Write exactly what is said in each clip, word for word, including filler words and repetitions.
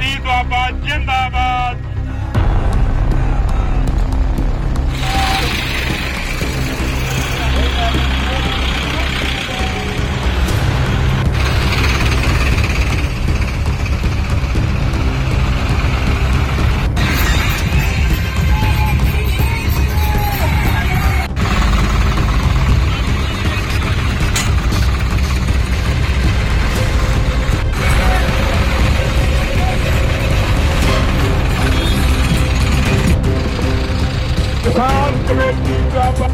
Committee Doaba जिंदाबाद। किसान committee Doaba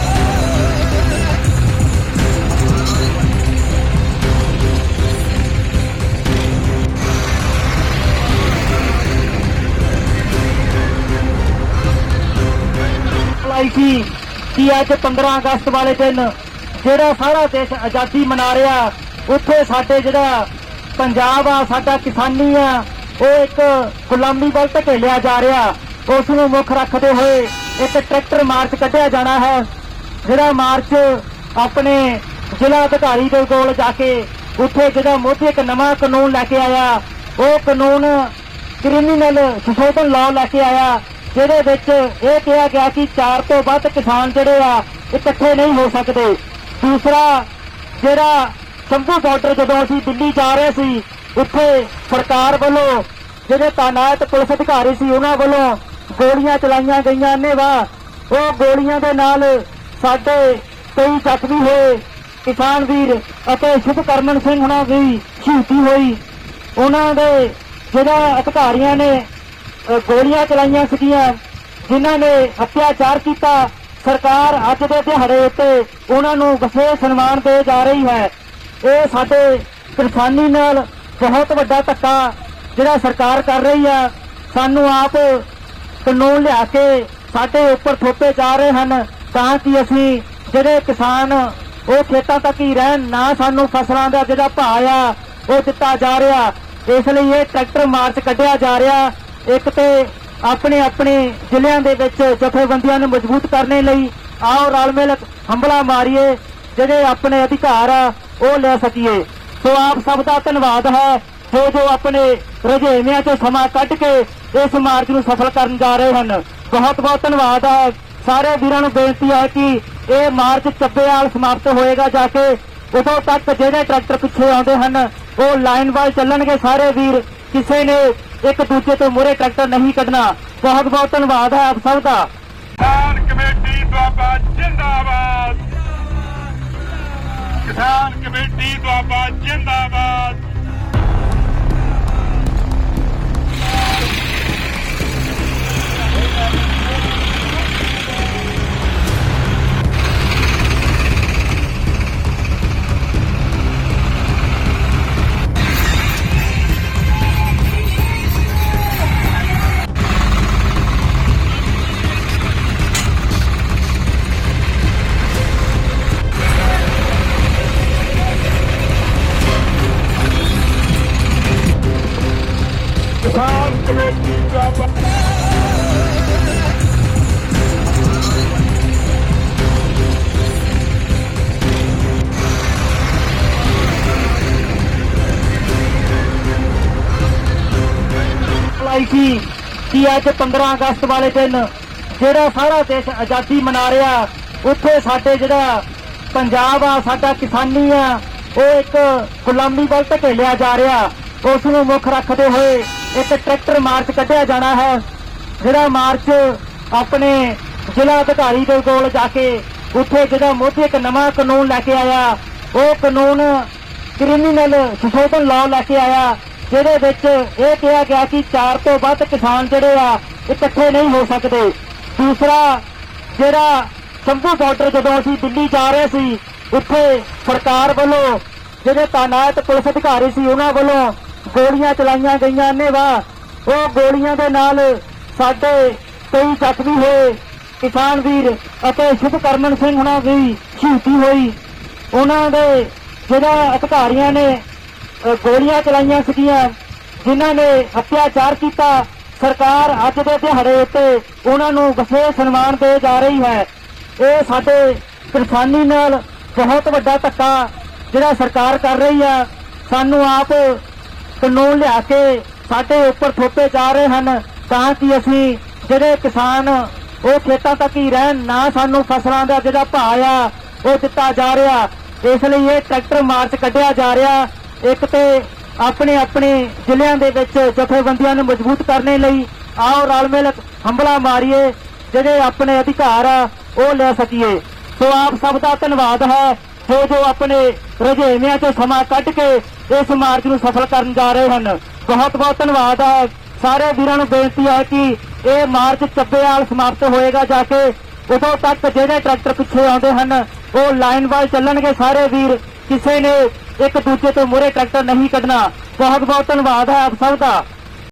की कि अज पंद्रह अगस्त वाले दिन ਜਿਹੜਾ ਸਾਰਾ देश आज़ादी मना रहा उत्थे साडे ਜਿਹੜਾ पंजाब आ साडा किसानी आ वो एक गुलामी ਵੱਲ ਧਕੇਲਿਆ जा रहा उस ਨੂੰ ਮੁੱਖ ਰੱਖਦੇ ਹੋਏ एक ट्रैक्टर मार्च ਕੱਢਿਆ जाना है। ਜਿਹੜਾ मार्च अपने ਜ਼ਿਲ੍ਹਾ ਅਧਿਕਾਰੀ ਦੇ ਕੋਲ ਜਾ ਕੇ ਉੱਥੇ ਜਿਹੜਾ ਮੋਦੀ ਇੱਕ ਨਵਾਂ ਕਾਨੂੰਨ ਲੈ ਕੇ ਆਇਆ ਉਹ ਕਾਨੂੰਨ ਕ੍ਰਿਮੀਨਲ ਸੰਸ਼ੋਧਨ ਲਾਅ ਲੈ ਕੇ ਆਇਆ ਜਿਹਦੇ ਵਿੱਚ ਇਹ ਕਿਹਾ ਗਿਆ ਕਿ ਚਾਰ ਤੋਂ ਵੱਧ ਕਿਸਾਨ ਜਿਹੜੇ ਆ ਇਕੱਠੇ ਨਹੀਂ ਹੋ ਸਕਦੇ। ਦੂਸਰਾ ਜਿਹੜਾ ਸ਼ੰਭੂ ਬਾਰਡਰ ਜਦੋਂ ਅਸੀਂ ਦਿੱਲੀ ਜਾ ਰਹੇ ਸੀ ਉੱਥੇ ਸਰਕਾਰ ਵੱਲੋਂ ਜਿਹੜੇ ਤਾਇਨਾਤ ਪੁਲਿਸ ਅਧਿਕਾਰੀ ਸੀ ਉਹਨਾਂ ਵੱਲੋਂ ਗੋਲੀਆਂ ਚਲਾਈਆਂ ਗਈਆਂ ਨੇ ਵਾ ਉਹ ਗੋਲੀਆਂ ਦੇ ਨਾਲ ਸਾਡੇ ਕਈ ਜ਼ਖਮੀ ਹੋਏ ਕਿਸਾਨ ਵੀਰ ਅਤੇ ਸ਼ੁਭਕਰਮਨ ਸਿੰਘ ਹੁਣਾਂ ਦੀ ਸ਼ਹੀਦੀ ਹੋਈ। ਉਹਨਾਂ ਦੇ ਜਿਹੜਾ ਅਧਿਕਾਰੀਆਂ ਨੇ ਗੋਲੀਆਂ ਚਲਾਈਆਂ ਸੀਗੀਆਂ ਜਿਨ੍ਹਾਂ ਨੇ ਅਤਿਆਚਾਰ ਕੀਤਾ ਸਰਕਾਰ ਅੱਜ ਦੇ ਦਿਹਾੜੇ ਉੱਤੇ ਉਹਨਾਂ ਨੂੰ ਵਿਸ਼ੇਸ਼ ਸਨਮਾਨ ਦੇ ਜਾ ਰਹੀ ਹੈ। ਇਹ ਸਾਡੇ ਕਿਸਾਨੀ ਨਾਲ ਬਹੁਤ ਵੱਡਾ ਧੱਕਾ ਜਿਹੜਾ ਸਰਕਾਰ ਕਰ ਰਹੀ ਆ। ਸਾਨੂੰ ਆਪ ਕਾਨੂੰਨ ਲਿਆ ਕੇ ਸਾਡੇ ਉੱਪਰ ਥੋਪੇ ਜਾ ਰਹੇ ਹਨ ਤਾਂ ਕਿ ਅਸੀਂ ਜਿਹੜੇ ਕਿਸਾਨ ਉਹ ਖੇਤਾਂ ਤੱਕ ਹੀ ਰਹਿਣ ਨਾ ਸਾਨੂੰ ਫਸਲਾਂ ਦਾ ਜਿਹੜਾ ਭਾਅ ਆ ਉਹ ਦਿੱਤਾ ਜਾ ਰਿਹਾ। ਇਸ ਲਈ ਇਹ ਟਰੈਕਟਰ ਮਾਰਚ ਕੱਢਿਆ ਜਾ ਰਿਹਾ। ਇੱਕ ਤੇ ਆਪਣੇ ਆਪਣੇ ਜ਼ਿਲ੍ਹਿਆਂ ਦੇ ਵਿੱਚ ਜਥੇਬੰਦੀਆਂ ਨੂੰ ਮਜ਼ਬੂਤ ਕਰਨੇ ਲਈ ਆਓ ਰਲ ਮਿਲ ਹੰਬਲਾ ਮਾਰੀਏ ਜਿਹੜੇ ਆਪਣੇ ਅਧਿਕਾਰ ਆ ਉਹ ਲੈ ਸਕੀਏ। ਸੋ ਆਪ ਸਭ ਦਾ ਧੰਨਵਾਦ ਹੈ ਜੋ ਜੋ ਆਪਣੇ ਰੁਝੇਵਿਆਂ ਤੋਂ ਸਮਾਂ ਕੱਢ ਕੇ ਇਸ ਮਾਰਚ ਨੂੰ ਸਫਲ ਕਰਨ ਜਾ ਰਹੇ ਹਨ। ਬਹੁਤ ਬਹੁਤ ਧੰਨਵਾਦ ਹੈ। ਸਾਰੇ ਵੀਰਾਂ ਨੂੰ ਬੇਨਤੀ ਹੈ ਕਿ ਇਹ ਮਾਰਚ ਚੱਬੇਵਾਲ ਸਮਾਪਤ ਹੋਏਗਾ ਜਾ ਕੇ ਉਦੋਂ ਤੱਕ ਜਿਹੜੇ ਟਰੈਕਟਰ ਪਿੱਛੇ ਆਉਂਦੇ ਹਨ ਉਹ ਲਾਈਨ ਵਾਈਜ਼ ਚੱਲਣਗੇ। ਸਾਰੇ ਵੀਰ ਕਿਸੇ ਨੇ ਇੱਕ ਦੂਜੇ ਤੋਂ ਮੂਹਰੇ ਟਰੈਕਟਰ ਨਹੀਂ ਕੱਢਣਾ। ਬਹੁਤ ਬਹੁਤ ਧੰਨਵਾਦ ਹੈ ਆਪ ਸਭ ਦਾ। किसान कमेटी दुआबा जिंदाबाद। किसान कमेटी दुआबा जिंदाबाद। किसान कमेटी दुआबा की कि अज पंद्रह अगस्त वाले दिन ਜਿਹੜਾ ਸਾਰਾ देश आज़ादी मना रहा उत्थे साडे ਜਿਹੜਾ पंजाब आ साडा किसानी आ ਉਹ ਇੱਕ ਗੁਲਾਮੀ ਵੱਲ ਧਕੇਲਿਆ ਜਾ ਰਿਹਾ ਉਸ ਨੂੰ ਮੁੱਖ ਰੱਖਦੇ ਹੋਏ ਇੱਕ ਟਰੈਕਟਰ ਮਾਰਚ ਕੱਢਿਆ ਜਾਣਾ ਹੈ। ਜਿਹੜਾ ਮਾਰਚ ਆਪਣੇ ਜ਼ਿਲ੍ਹਾ ਅਧਿਕਾਰੀ ਦੇ ਕੋਲ ਜਾ ਕੇ ਉੱਥੇ ਜਿਹੜਾ ਮੋਦੀ ਇੱਕ ਨਵਾਂ ਕਾਨੂੰਨ ਲੈ ਕੇ ਆਇਆ ਉਹ ਕਾਨੂੰਨ ਕ੍ਰਿਮੀਨਲ ਸੰਸ਼ੋਧਨ ਲਾਅ ਲੈ ਕੇ ਆਇਆ ਜਿਹਦੇ ਵਿੱਚ ਇਹ ਕਿਹਾ ਗਿਆ ਕਿ ਚਾਰ ਤੋਂ ਵੱਧ ਕਿਸਾਨ ਜਿਹੜੇ ਆ ਇਕੱਠੇ ਨਹੀਂ ਹੋ ਸਕਦੇ। ਦੂਸਰਾ ਜਿਹੜਾ ਸ਼ੰਭੂ ਬਾਰਡਰ ਜਦੋਂ ਅਸੀਂ ਦਿੱਲੀ ਜਾ ਰਹੇ ਸੀ ਉੱਥੇ ਸਰਕਾਰ ਵੱਲੋਂ ਜਿਹੜੇ ਤਾਇਨਾਤ ਪੁਲਿਸ ਅਧਿਕਾਰੀ ਸੀ ਉਹਨਾਂ ਵੱਲੋਂ ਗੋਲੀਆਂ ਚਲਾਈਆਂ ਗਈਆਂ ਨੇ ਵਾ ਉਹ ਗੋਲੀਆਂ ਦੇ ਨਾਲ ਸਾਡੇ ਕਈ ਜ਼ਖਮੀ ਹੋਏ ਕਿਸਾਨ ਵੀਰ ਅਤੇ ਸ਼ੁਭਕਰਮਨ ਸਿੰਘ ਹੁਣਾਂ ਦੀ ਸ਼ਹੀਦੀ ਹੋਈ। ਉਹਨਾਂ ਦੇ ਜਿਹੜਾ ਅਧਿਕਾਰੀਆਂ ਨੇ ਗੋਲੀਆਂ ਚਲਾਈਆਂ ਸੀਗੀਆਂ ਜਿਨ੍ਹਾਂ ਨੇ ਅਤਿਆਚਾਰ ਕੀਤਾ ਸਰਕਾਰ ਅੱਜ ਦੇ ਦਿਹਾੜੇ ਉੱਤੇ ਉਹਨਾਂ ਨੂੰ ਵਿਸ਼ੇਸ਼ ਸਨਮਾਨ ਦੇ ਜਾ ਰਹੀ ਹੈ। ਇਹ ਸਾਡੇ ਕਿਸਾਨੀ ਨਾਲ ਬਹੁਤ ਵੱਡਾ ਧੱਕਾ ਜਿਹੜਾ ਸਰਕਾਰ ਕਰ ਰਹੀ ਆ। ਸਾਨੂੰ ਆਪ ਕਾਨੂੰਨ ਲਿਆ ਕੇ ਸਾਡੇ ਉੱਪਰ ਥੋਪੇ ਜਾ ਰਹੇ ਹਨ ਤਾਂ ਕਿ ਅਸੀਂ ਜਿਹੜੇ ਕਿਸਾਨ ਉਹ ਖੇਤਾਂ ਤੱਕ ਹੀ ਰਹਿਣ, ਨਾ ਸਾਨੂੰ ਫਸਲਾਂ ਦਾ ਜਿਹੜਾ ਭਾਅ ਆ ਉਹ ਦਿੱਤਾ ਜਾ ਰਿਹਾ। ਇਸ ਲਈ ਇਹ ਟਰੈਕਟਰ ਮਾਰਚ ਕੱਢਿਆ ਜਾ ਰਿਹਾ। ਇੱਕ ਤੇ ਆਪਣੇ ਆਪਣੇ ਜ਼ਿਲ੍ਹਿਆਂ ਦੇ ਵਿੱਚ ਜਥੇਬੰਦੀਆਂ ਨੂੰ ਮਜ਼ਬੂਤ ਕਰਨੇ ਲਈ ਆਓ ਰਲ ਮਿਲ ਹੰਬਲਾ ਮਾਰੀਏ, ਜਿਹੜੇ ਆਪਣੇ ਅਧਿਕਾਰ ਆ ਉਹ ਲੈ ਸਕੀਏ। ਸੋ ਆਪ ਸਭ ਦਾ ਧੰਨਵਾਦ ਹੈ ਜੋ ਜੋ ਆਪਣੇ ਰੁਝੇਵਿਆਂ ਤੋਂ ਸਮਾਂ ਕੱਢ ਕੇ ਇਸ ਮਾਰਚ ਨੂੰ ਸਫਲ ਕਰਨ ਜਾ ਰਹੇ ਹਨ। ਬਹੁਤ ਬਹੁਤ ਧੰਨਵਾਦ ਹੈ। ਸਾਰੇ ਵੀਰਾਂ ਨੂੰ ਬੇਨਤੀ ਹੈ ਕਿ ਇਹ ਮਾਰਚ ਚੱਬੇਵਾਲ ਸਮਾਪਤ ਹੋਏਗਾ ਜਾ ਕੇ, ਉਦੋਂ ਤੱਕ ਜਿਹੜੇ ਟਰੈਕਟਰ ਪਿੱਛੇ ਆਉਂਦੇ ਹਨ ਉਹ ਲਾਈਨ ਵਾਲ ਚੱਲਣਗੇ ਸਾਰੇ ਵੀਰ, ਕਿਸੇ ਨੇ ਇੱਕ ਦੂਜੇ ਤੋਂ ਮੂਹਰੇ ਟਰੈਕਟਰ ਨਹੀਂ ਕੱਢਣਾ। ਬਹੁਤ ਬਹੁਤ ਧੰਨਵਾਦ ਹੈ ਆਪ ਸਭ ਦਾ।